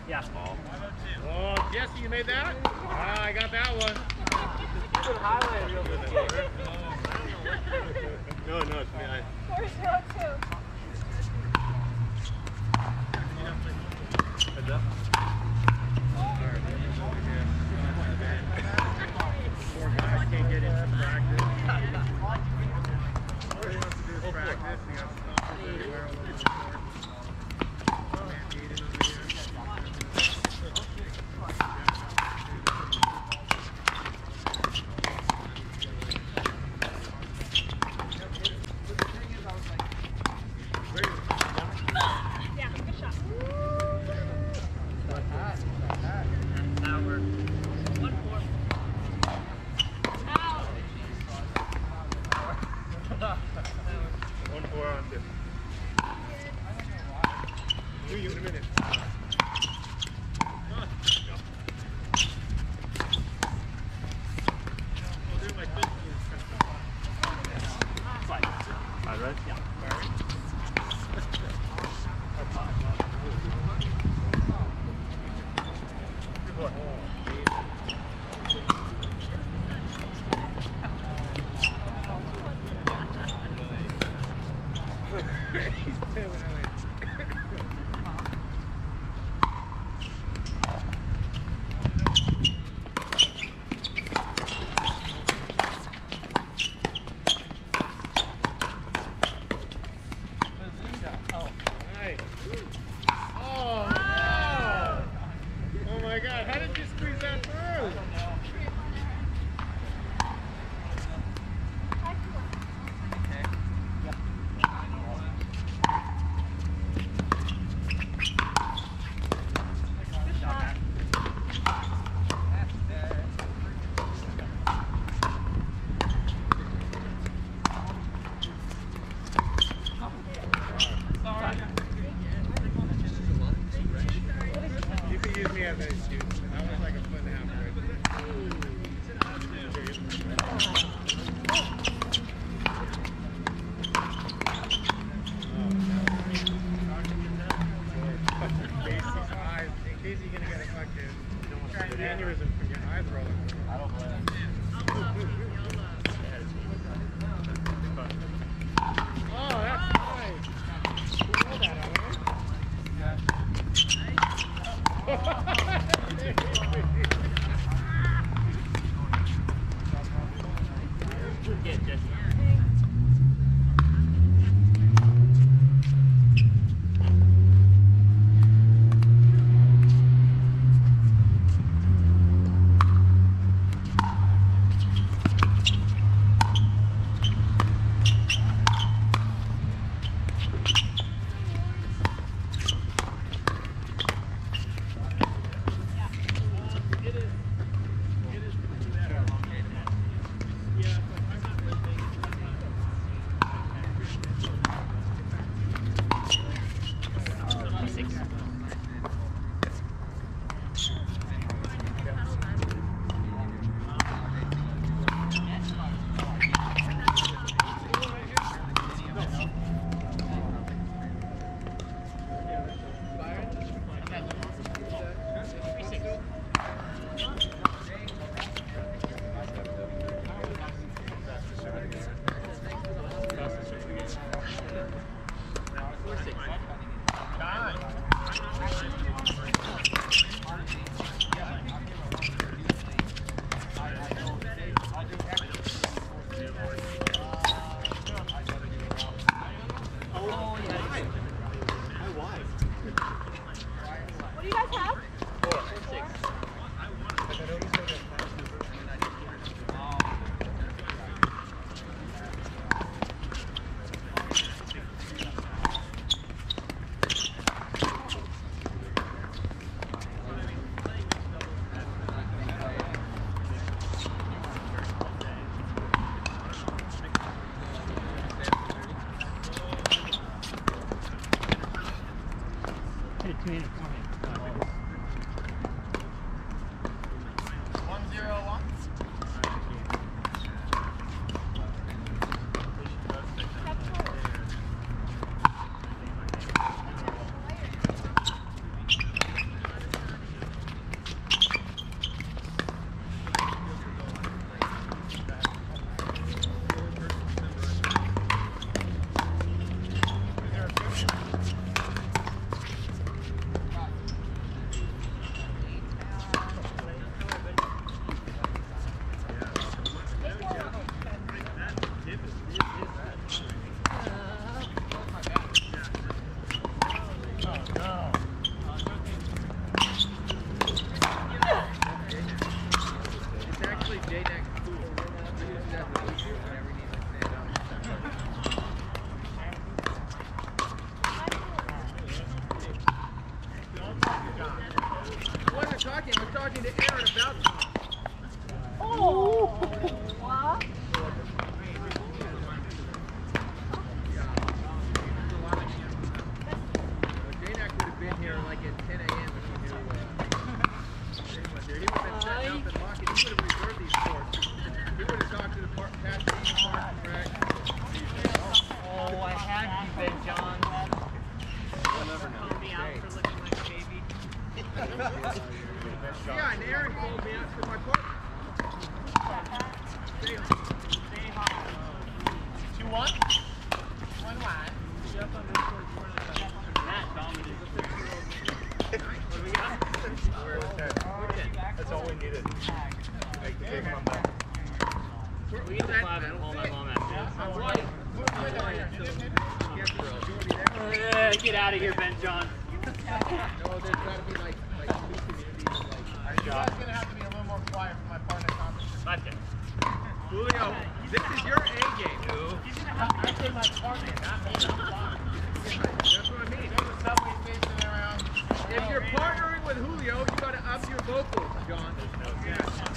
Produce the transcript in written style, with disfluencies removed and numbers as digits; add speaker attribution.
Speaker 1: Yeah.
Speaker 2: Oh, Jessie, you made that? Ah, I got that one. No, it's me.
Speaker 3: There's no two.
Speaker 2: Heads up. Poor guys can't get into practice. All he wants to do is practice. He got stuff everywhere all over the court. I wasn't talking. I was talking to Aaron about Tom.
Speaker 1: Oh! What?
Speaker 2: Danac would have been here like at 10 a.m. if he knew Shane was there. He would have been setting up and locking. He would have reserved these courts. He would have talked to the past team park correct.
Speaker 1: Oh, I had you, Ben John.
Speaker 2: You'll never know.
Speaker 1: Call me out for looking like a baby.
Speaker 2: Yeah, and Aaron called me out for my partner. Stay home.
Speaker 1: 2-1? 1-1. Matt dominated. What do we got?
Speaker 3: That's all we needed. Make the game come back.
Speaker 1: We get the 5 and all night long after. Get out of here, Ben John.
Speaker 2: No, there's got to be like two communities.
Speaker 3: You guys going to have to be a little more quiet for my partner conference.
Speaker 1: Okay.
Speaker 2: Julio, this is your A game.
Speaker 3: I say my partner, not me.
Speaker 2: That's what I mean.
Speaker 3: There's a subway station around.
Speaker 2: If you're partnering with Julio, you got to up your vocals, John.
Speaker 3: Yeah.